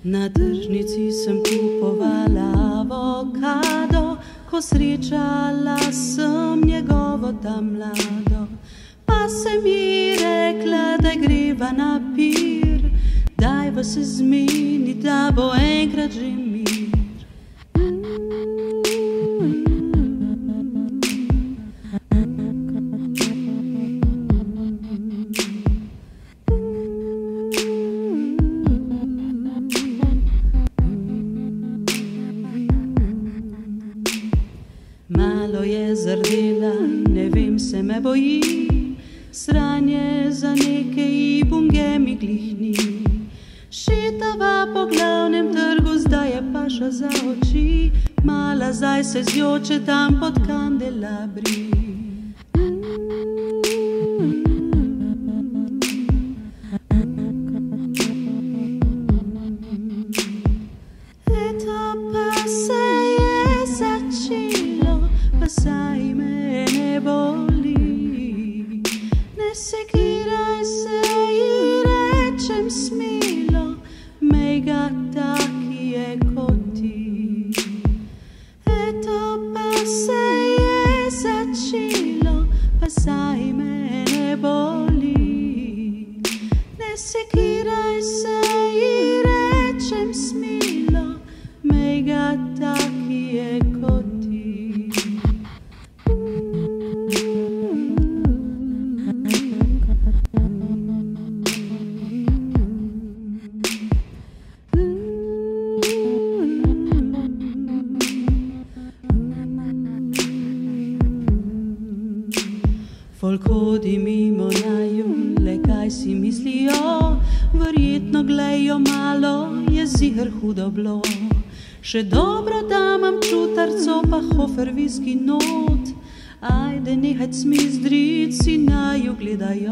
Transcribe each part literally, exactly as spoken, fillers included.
Na tržnici sem kupovala avokado, ko srečala sem njegovo ta mlado. Pa se mi rekla, da greva na pir, dajva se zmeni, da bo enkrat že mir. Malo je zardela, ne vem, se me boji, sranje za nekaj bunge mi glihni. Šetava po glavnem trgu, zdaj je paša za oči, mala zdaj se zjoče tam pod kandelabri. Eto pa se je začelo, pa saj me ne boli. Ne sekiraj se ji rečem smilo, mejga taki je kot ti. Eto pa se je začelo, pa saj me ne boli. Ne sekiraj se ji rečem smilo, mejga taki je kot ti. Folk hodi mimo naju, le kaj si mislijo, verjetno glejo malo, je ziher hudo bilo. Še dobro, da imam čutarco pa hofer viski not, ajde nehaj cmizdrit, si naju gledajo.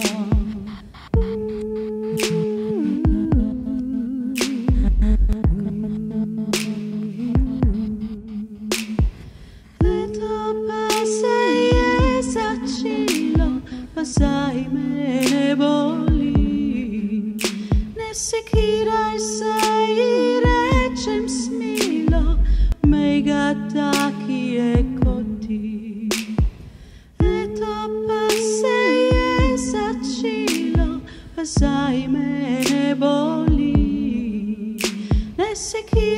Leto pa se je začelo, pa saj me ne boli. Ne sekiraj se ji rečem smilo, mejga taki je kot ti. Leto pa se je začelo, pa saj me ne boli. Ne sekiraj